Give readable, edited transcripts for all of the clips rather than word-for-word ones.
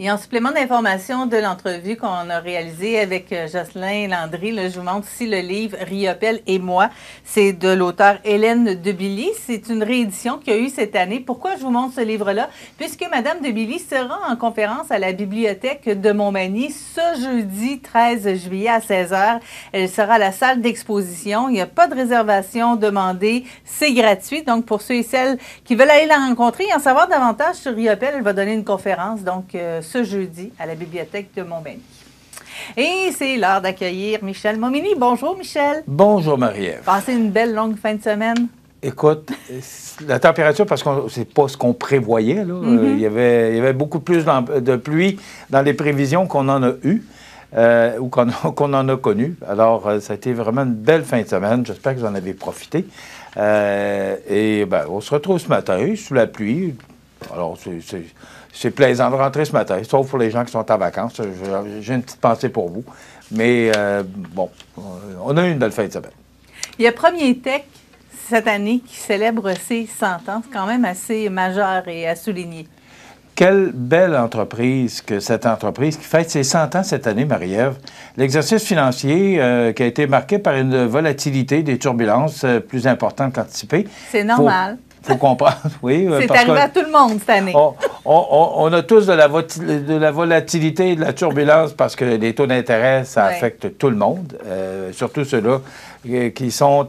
Et en supplément d'information de l'entrevue qu'on a réalisée avec Jocelyn Landry, là, je vous montre ici le livre Riopelle et moi. C'est de l'auteur Hélène Debilly. C'est une réédition qu'il y a eu cette année. Pourquoi je vous montre ce livre-là? Puisque Mme Debilly sera en conférence à la bibliothèque de Montmagny ce jeudi 13 juillet à 16h. Elle sera à la salle d'exposition. Il n'y a pas de réservation demandée. C'est gratuit. Donc, pour ceux et celles qui veulent aller la rencontrer et en savoir davantage sur Riopelle, elle va donner une conférence. Donc, ce jeudi à la bibliothèque de Montmagny. Et c'est l'heure d'accueillir Michel Momigny. Bonjour, Michel. Bonjour, Marie-Ève. Passez une belle longue fin de semaine. Écoute, la température, parce que c'est pas ce qu'on prévoyait, là. Il y avait beaucoup plus de pluie dans les prévisions qu'on en a eues ou qu'on en a connues. Alors, ça a été vraiment une belle fin de semaine. J'espère que vous en avez profité. Et bien, on se retrouve ce matin sous la pluie. Alors, c'est plaisant de rentrer ce matin, sauf pour les gens qui sont en vacances. J'ai une petite pensée pour vous. Mais bon, on a eu une belle fin de semaine. Il y a Premier Tech cette année qui célèbre ses 100 ans. C'est quand même assez majeur et à souligner. Quelle belle entreprise que cette entreprise qui fête ses 100 ans cette année, Marie-Ève. L'exercice financier qui a été marqué par une volatilité, des turbulences plus importantes qu'anticipées. C'est normal. Faut comprendre, oui. C'est arrivé à tout le monde cette année. On a tous de la volatilité et de la turbulence parce que les taux d'intérêt, ça affecte tout le monde, surtout ceux-là qui sont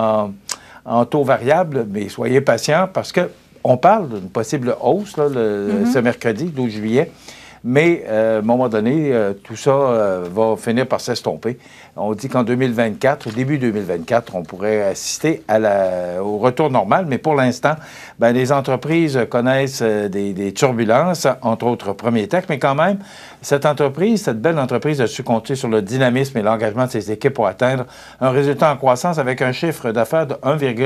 en taux variable. Mais soyez patients parce qu'on parle d'une possible hausse là, ce mercredi, 12 juillet. Mais à un moment donné, tout ça va finir par s'estomper. On dit qu'en 2024, début 2024, on pourrait assister au retour normal. Mais pour l'instant, ben, les entreprises connaissent des turbulences, entre autres Premier Tech. Mais quand même, cette belle entreprise a su compter sur le dynamisme et l'engagement de ses équipes pour atteindre un résultat en croissance avec un chiffre d'affaires de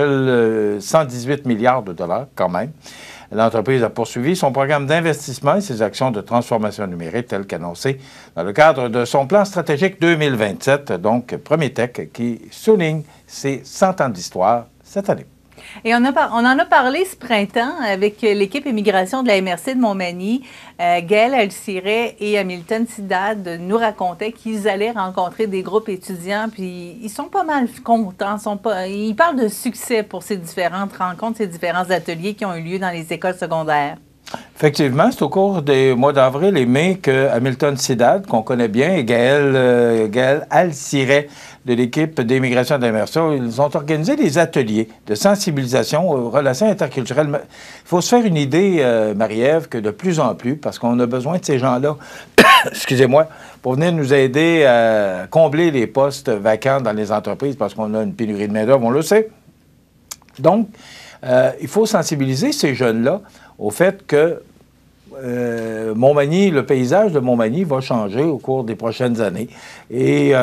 1,118 milliards de dollars quand même. L'entreprise a poursuivi son programme d'investissement et ses actions de transformation numérique telles qu'annoncées dans le cadre de son plan stratégique 2027, donc Premier Tech, qui souligne ses 100 ans d'histoire cette année. Et on en a parlé ce printemps avec l'équipe immigration de la MRC de Montmagny. Gaël Alciret et Hamilton Sidad nous racontaient qu'ils allaient rencontrer des groupes étudiants, puis ils sont pas mal contents. Ils parlent de succès pour ces différentes rencontres, ces différents ateliers qui ont eu lieu dans les écoles secondaires. Effectivement, c'est au cours des mois d'avril et mai que Hamilton Sidad, qu'on connaît bien, et Gaël Alciret de l'équipe d'immigration de l'MRC, ils ont organisé des ateliers de sensibilisation aux relations interculturelles. Il faut se faire une idée, Marie-Ève, que de plus en plus, parce qu'on a besoin de ces gens-là, excusez-moi, pour venir nous aider à combler les postes vacants dans les entreprises, parce qu'on a une pénurie de main-d'œuvre, on le sait. Donc, il faut sensibiliser ces jeunes-là au fait que Montmagny, le paysage de Montmagny va changer au cours des prochaines années. Et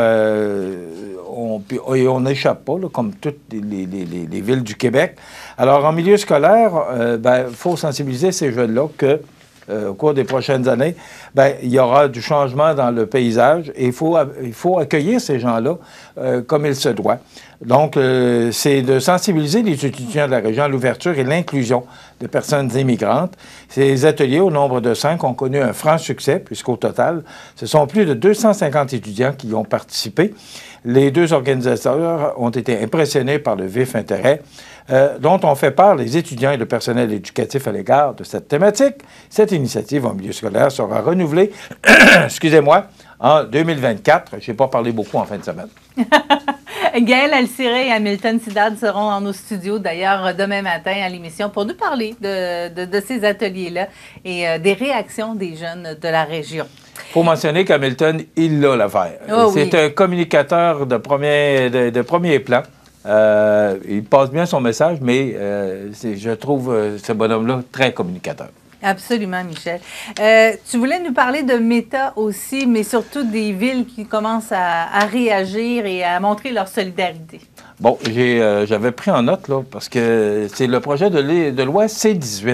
on n'échappe pas, là, comme toutes les villes du Québec. Alors, en milieu scolaire, il faut sensibiliser ces jeunes-là que au cours des prochaines années, il y aura du changement dans le paysage et il faut accueillir ces gens-là comme il se doit. Donc, c'est de sensibiliser les étudiants de la région à l'ouverture et l'inclusion de personnes immigrantes. Ces ateliers, au nombre de 5, ont connu un franc succès, puisqu'au total, ce sont plus de 250 étudiants qui y ont participé. Les deux organisateurs ont été impressionnés par le vif intérêt dont ont fait part les étudiants et le personnel éducatif à l'égard de cette thématique. Cette initiative en milieu scolaire sera renouvelée, excusez-moi, en 2024. Je n'ai pas parlé beaucoup en fin de semaine. Gaël Alciret et Hamilton Sidad seront dans nos studios, d'ailleurs, demain matin à l'émission pour nous parler de ces ateliers-là et des réactions des jeunes de la région. Il faut mentionner qu'Hamilton, il a l'affaire. C'est un communicateur de premier plan. Il passe bien son message, mais je trouve ce bonhomme-là très communicateur. Absolument, Michel. Tu voulais nous parler de Meta aussi, mais surtout des villes qui commencent à réagir et à montrer leur solidarité. Bon, j'avais pris en note, là, parce que c'est le projet de loi C-18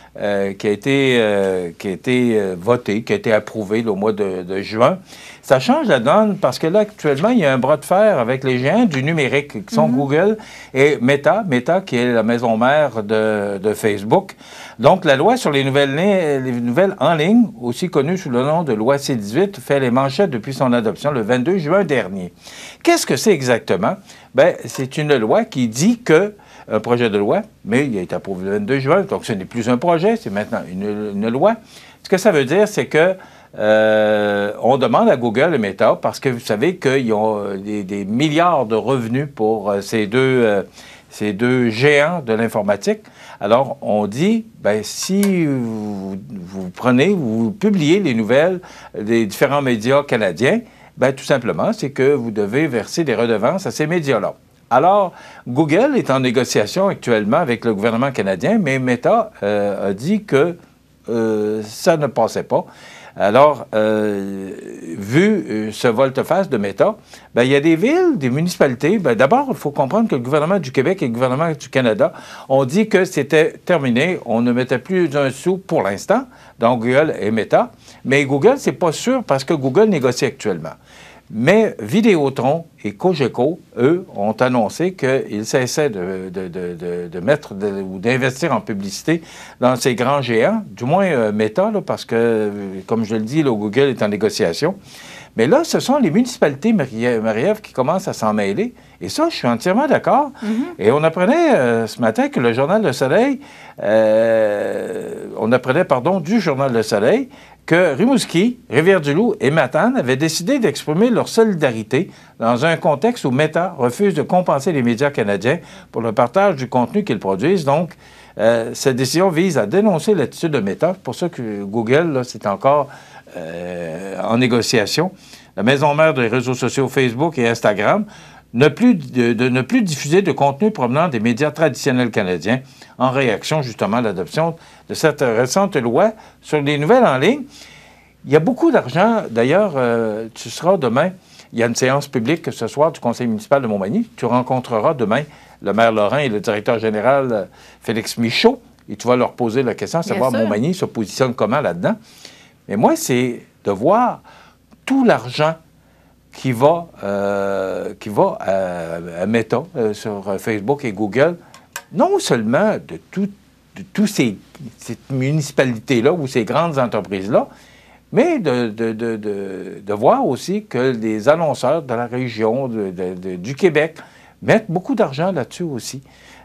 qui a été voté, qui a été approuvé là, au mois de juin. Ça change la donne parce que là, actuellement, il y a un bras de fer avec les géants du numérique, qui sont Google et Meta, qui est la maison mère de Facebook. Donc, la loi sur les nouvelles en ligne, aussi connue sous le nom de loi C-18, fait les manchettes depuis son adoption le 22 juin dernier. Qu'est-ce que c'est exactement? Bien, c'est une loi qui dit que un projet de loi, mais il a été approuvé le 22 juin, donc ce n'est plus un projet, c'est maintenant une loi. Ce que ça veut dire, c'est que on demande à Google et Meta, parce que vous savez qu'ils ont des milliards de revenus pour ces deux géants de l'informatique. Alors, on dit, bien, si vous publiez les nouvelles des différents médias canadiens, bien, tout simplement, c'est que vous devez verser des redevances à ces médias-là. Alors, Google est en négociation actuellement avec le gouvernement canadien, mais Meta a dit que ça ne passait pas. Alors, vu ce volte-face de Meta, bien, il y a des villes, des municipalités. Bien, d'abord, il faut comprendre que le gouvernement du Québec et le gouvernement du Canada ont dit que c'était terminé. On ne mettait plus un sou pour l'instant dans Google et Meta. Mais Google, c'est pas sûr parce que Google négocie actuellement. Mais Vidéotron et Cogeco, eux, ont annoncé qu'ils cessaient de mettre ou d'investir en publicité dans ces grands géants, du moins Meta, là, parce que, comme je le dis, là, Google est en négociation. Mais là, ce sont les municipalités, Marie-Ève, qui commencent à s'en mêler. Et ça, je suis entièrement d'accord. Et on apprenait ce matin que le Journal Le Soleil, du Journal Le Soleil, que Rimouski, Rivière-du-Loup et Matane avaient décidé d'exprimer leur solidarité dans un contexte où Meta refuse de compenser les médias canadiens pour le partage du contenu qu'ils produisent. Donc, cette décision vise à dénoncer l'attitude de Meta. C'est pour ça que Google, là, c'est encore en négociation. La maison mère des réseaux sociaux Facebook et Instagram ne plus diffuser de contenu provenant des médias traditionnels canadiens en réaction justement à l'adoption de cette récente loi sur les nouvelles en ligne. Il y a beaucoup d'argent. D'ailleurs, tu seras demain, il y a une séance publique ce soir du conseil municipal de Montmagny. Tu rencontreras demain le maire Laurent et le directeur général Félix Michaud et tu vas leur poser la question, savoir Montmagny se positionne comment là-dedans. Mais moi, c'est de voir tout l'argent qui va à Meta sur Facebook et Google, non seulement de toutes ces municipalités-là ou ces grandes entreprises-là, mais de voir aussi que les annonceurs de la région, du Québec, mettent beaucoup d'argent là-dessus aussi.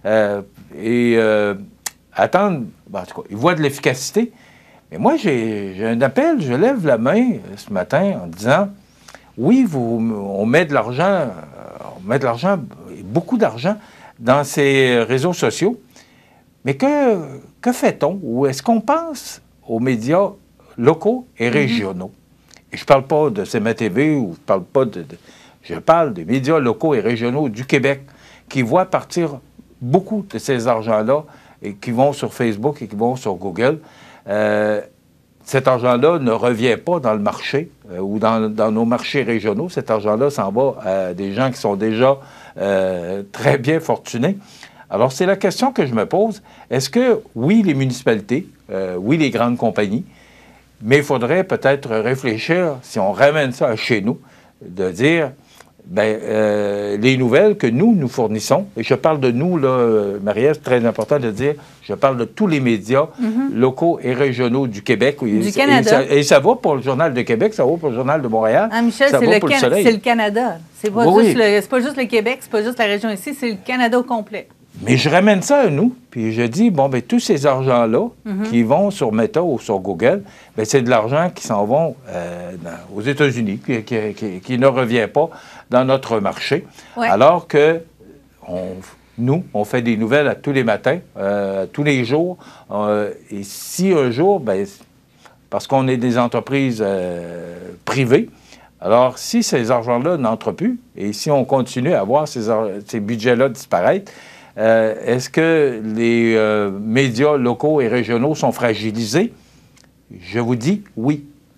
Attendent, en tout cas, ils voient de l'efficacité. Mais moi, j'ai un appel, je lève la main ce matin en disant, oui, on met de l'argent, beaucoup d'argent dans ces réseaux sociaux, mais que fait-on? Ou est-ce qu'on pense aux médias locaux et régionaux? Et je ne parle pas de CMA-TV ou je parle des médias locaux et régionaux du Québec qui voient partir beaucoup de ces argents-là et qui vont sur Facebook et qui vont sur Google. Cet argent-là ne revient pas dans le marché ou dans nos marchés régionaux. Cet argent-là s'en va à des gens qui sont déjà très bien fortunés. Alors, c'est la question que je me pose. Est-ce que, oui, les municipalités, oui, les grandes compagnies, mais il faudrait peut-être réfléchir, si on ramène ça chez nous, de dire, bien, les nouvelles que nous fournissons, et je parle de nous, là, Marie-Ève, c'est très important de dire, je parle de tous les médias locaux et régionaux du Québec. Du Canada. Et ça va pour le Journal de Québec, ça va pour le Journal de Montréal, ah, Michel, ça va pour le Soleil. C'est le Canada. C'est pas, pas juste le Québec, c'est pas juste la région ici, c'est le Canada au complet. Mais je ramène ça à nous, puis je dis, bon, bien, tous ces argents-là qui vont sur Meta ou sur Google, bien, c'est de l'argent qui s'en vont aux États-Unis, qui ne revient pas dans notre marché. Ouais. Alors que nous, on fait des nouvelles à tous les matins, tous les jours. Et si un jour, bien, parce qu'on est des entreprises privées, alors si ces argents-là n'entrent plus, et si on continue à voir ces budgets-là disparaître, est-ce que les médias locaux et régionaux sont fragilisés? Je vous dis oui.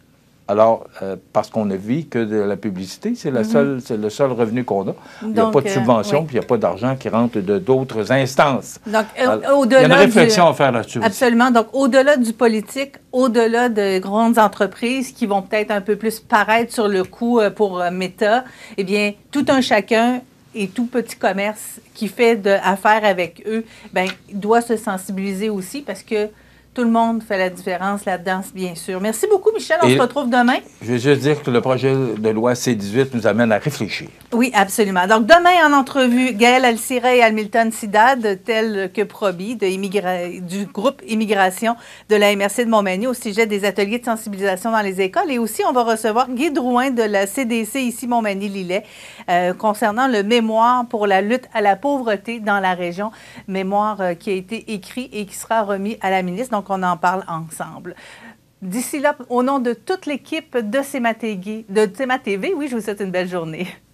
Alors, parce qu'on ne vit que de la publicité, c'est le seul revenu qu'on a. Il n'y a pas de subvention, puis il n'y a pas d'argent qui rentre de d'autres instances. Donc, il y a une réflexion à faire là-dessus. Absolument. Donc, au-delà du politique, au-delà de grandes entreprises qui vont peut-être un peu plus paraître sur le coup pour Meta, eh bien, tout un chacun et tout petit commerce qui fait affaire avec eux, bien, doit se sensibiliser aussi parce que tout le monde fait la différence là-dedans, bien sûr. Merci beaucoup, Michel. On se retrouve demain. Je veux juste dire que le projet de loi C-18 nous amène à réfléchir. Oui, absolument. Donc, demain, en entrevue, Gaël Alcira et Hamilton Sidad, tels que promis, du groupe Immigration de la MRC de Montmagny au sujet des ateliers de sensibilisation dans les écoles. Et aussi, on va recevoir Guy Drouin de la CDC ici Montmagny-Lillet concernant le mémoire pour la lutte à la pauvreté dans la région. Mémoire qui a été écrit et qui sera remis à la ministre. Donc, on en parle ensemble. D'ici là, au nom de toute l'équipe de CEMA TV, oui, je vous souhaite une belle journée.